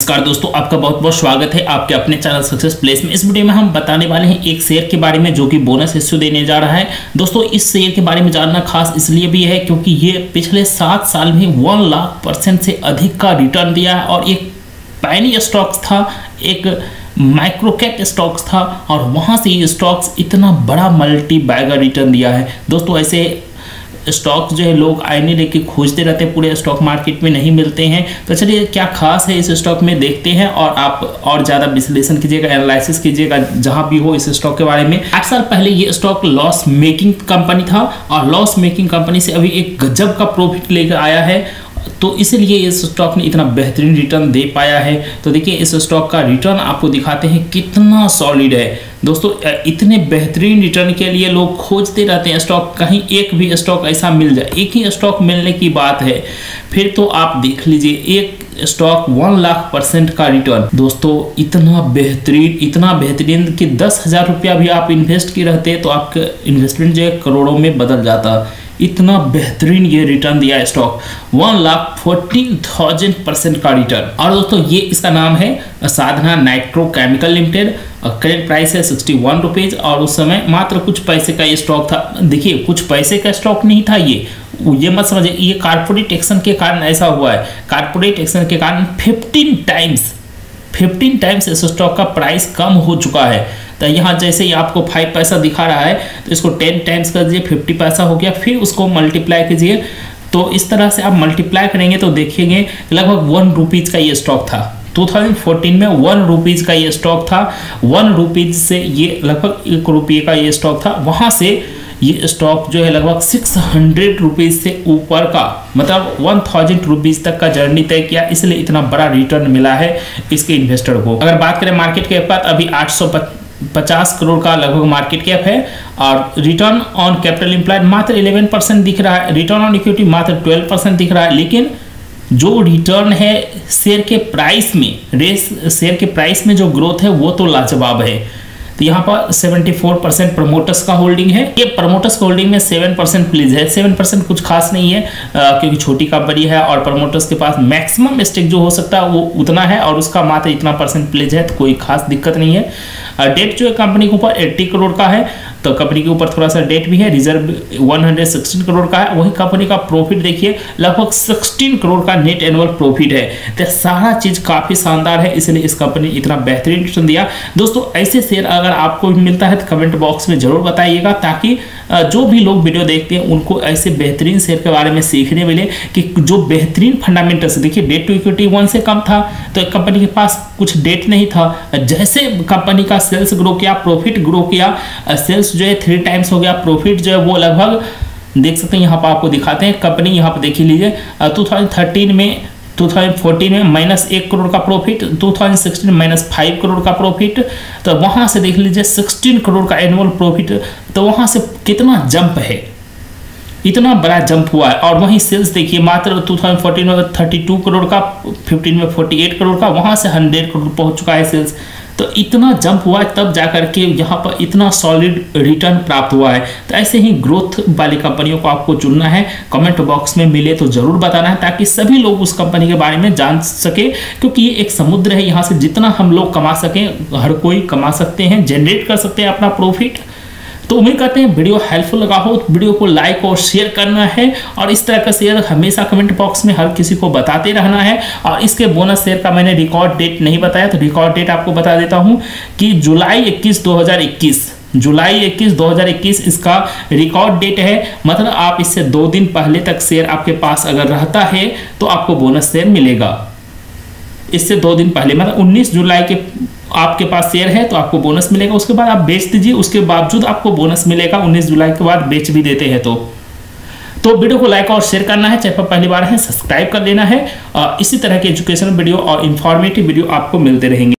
नमस्कार दोस्तों, आपका बहुत बहुत स्वागत है आपके अपने चैनल सक्सेस प्लेस में। इस वीडियो में हम बताने वाले हैं एक शेयर के बारे में जो कि बोनस इश्यू देने जा रहा है। दोस्तों इस शेयर के बारे में जानना खास इसलिए भी है क्योंकि ये पिछले 7 साल में 1 लाख% से अधिक का रिटर्न दिया है और एक पैनी स्टॉक्स था, एक माइक्रो कैप स्टॉक्स था और वहां से ये स्टॉक्स इतना बड़ा मल्टी बैगर रिटर्न दिया है। दोस्तों ऐसे स्टॉक्स जो है लोग आईने लेके खोजते रहते हैं, पूरे स्टॉक मार्केट में नहीं मिलते हैं। तो चलिए क्या खास है इस स्टॉक में देखते हैं और आप और ज़्यादा विश्लेषण कीजिएगा, एनालिसिस कीजिएगा जहां भी हो इस स्टॉक के बारे में। 8 साल पहले ये स्टॉक लॉस मेकिंग कंपनी था और लॉस मेकिंग कंपनी से अभी एक गजब का प्रॉफिट लेकर आया है, तो इसलिए इस स्टॉक ने इतना बेहतरीन रिटर्न दे पाया है। तो देखिए इस स्टॉक का रिटर्न आपको दिखाते हैं कितना सॉलिड है। दोस्तों इतने बेहतरीन रिटर्न के लिए लोग खोजते रहते हैं स्टॉक, कहीं एक भी स्टॉक ऐसा मिल जाए। एक ही स्टॉक मिलने की बात है, फिर तो आप देख लीजिए एक स्टॉक 1 लाख% का रिटर्न। दोस्तों इतना बेहतरीन कि 10,000 रुपया भी आप इन्वेस्ट किए रहते तो आपका इन्वेस्टमेंट जो है करोड़ों में बदल जाता। इतना बेहतरीन ये रिटर्न दिया है स्टॉक, 1,14,000% का रिटर्न। और दोस्तों ये इसका नाम है Sadhana Nitro Chemical Limited. Current price है 61 रुपीज़ और उस समय मात्र कुछ पैसे का ये स्टॉक था। देखिए कुछ पैसे का स्टॉक नहीं था ये मत समझिए, ये कारपोरेट एक्शन के कारण ऐसा हुआ है। कारपोरेट एक्शन के कारण 15 टाइम्स इस स्टॉक का प्राइस कम हो चुका है। तो यहाँ जैसे ही आपको 5 पैसा दिखा रहा है तो इसको 10 टाइम्स कर दीजिए, 50 पैसा हो गया, फिर उसको मल्टीप्लाई कीजिए। तो इस तरह से आप मल्टीप्लाई करेंगे तो देखिएगा लगभग 1 रुपीज़ का ये स्टॉक था। 2014 में 1 रुपीज़ का ये स्टॉक था। 1 रुपीज़ से ये लगभग 1 रुपये का ये स्टॉक था। वहाँ से ये स्टॉक जो है लगभग 600 रुपीज़ से ऊपर का, मतलब 1000 रुपीज़ तक का जर्नी तय किया, इसलिए इतना बड़ा रिटर्न मिला है इसके इन्वेस्टर को। अगर बात करें मार्केट कैप का, अभी 850 करोड़ का लगभग मार्केट कैप है और रिटर्न ऑन कैपिटल एम्प्लॉयड मात्र 11% दिख रहा है, रिटर्न ऑन इक्विटी मात्र 12% दिख रहा है। लेकिन जो रिटर्न है शेयर के प्राइस में जो ग्रोथ है वो तो लाजवाब है। तो यहाँ पर 74% प्रमोटर्स का होल्डिंग है। ये प्रमोटर्स का होल्डिंग में 7% प्लीज है। 7% कुछ खास नहीं है क्योंकि छोटी कंपनी है और प्रमोटर्स के पास मैक्सिमम स्टेक जो हो सकता है वो उतना है और उसका मात्र इतना % प्लीज है, तो कोई खास दिक्कत नहीं है। डेट जो है कंपनी के ऊपर 80 करोड़ का है, तो कंपनी के ऊपर थोड़ा सा डेट भी है। रिजर्व 116 करोड़ का है। वही कंपनी का प्रॉफिट देखिए लगभग 16 करोड़ का नेट एनुअल प्रॉफिट है। तो सारा चीज काफी शानदार है, इसलिए इस कंपनी ने इतना बेहतरीन रिटर्न दिया। दोस्तों ऐसे शेयर अगर आपको भी मिलता है तो कमेंट बॉक्स में जरूर बताइएगा, ताकि जो भी लोग वीडियो देखते हैं उनको ऐसे बेहतरीन शेयर के बारे में सीखने मिले कि जो बेहतरीन फंडामेंटल्स। देखिए डेट टू इक्विटी 1 से कम था, तो कंपनी के पास कुछ डेट नहीं था। जैसे कंपनी का सेल्स ग्रो किया, प्रॉफिट ग्रो किया, सेल्स जो है 3 टाइम्स हो गया, प्रॉफिट जो है वो लगभग देख सकते हैं। यहाँ पर आपको दिखाते हैं कंपनी, यहाँ पर देख लीजिए 2014 में -1 करोड़ का प्रॉफिट, 2016 में -5 करोड़ का प्रॉफिट, तो वहां से देख लीजिए 16 करोड़ का एनुअल प्रॉफिट। तो वहां से कितना जंप है, इतना बड़ा जंप हुआ है। और वहीं सेल्स देखिए मात्र 2014 में 32 करोड़ का, 15 में 48 करोड़ का, वहां से 100 करोड़ पहुंच चुका है सेल्स। तो इतना जंप हुआ है तब जाकर के यहाँ पर इतना सॉलिड रिटर्न प्राप्त हुआ है। तो ऐसे ही ग्रोथ वाली कंपनियों को आपको चुनना है। कमेंट बॉक्स में मिले तो जरूर बताना है, ताकि सभी लोग उस कंपनी के बारे में जान सके, क्योंकि ये एक समुद्र है। यहाँ से जितना हम लोग कमा सकें, हर कोई कमा सकते हैं, जनरेट कर सकते हैं अपना प्रॉफिट। तो उम्मीद करते हैं वीडियो हेल्पफुल लगा हो, तो वीडियो को लाइक और शेयर करना है और इस तरह का शेयर हमेशा कमेंट बॉक्स में हर किसी को बताते रहना है। और इसके बोनस शेयर का मैंने रिकॉर्ड डेट नहीं बताया, तो रिकॉर्ड डेट आपको बता देता हूं कि जुलाई 21, 2021 इसका रिकॉर्ड डेट है। मतलब आप इससे 2 दिन पहले तक शेयर आपके पास अगर रहता है तो आपको बोनस शेयर मिलेगा। इससे 2 दिन पहले मतलब 19 जुलाई के आपके पास शेयर है तो आपको बोनस मिलेगा। उसके बाद आप बेच दीजिए, उसके बावजूद आपको बोनस मिलेगा। 19 जुलाई के बाद बेच भी देते हैं तो वीडियो को लाइक और शेयर करना है। चैनल पर पहली बार है सब्सक्राइब कर लेना है। इसी तरह के एजुकेशनल वीडियो और इंफॉर्मेटिव वीडियो आपको मिलते रहेंगे।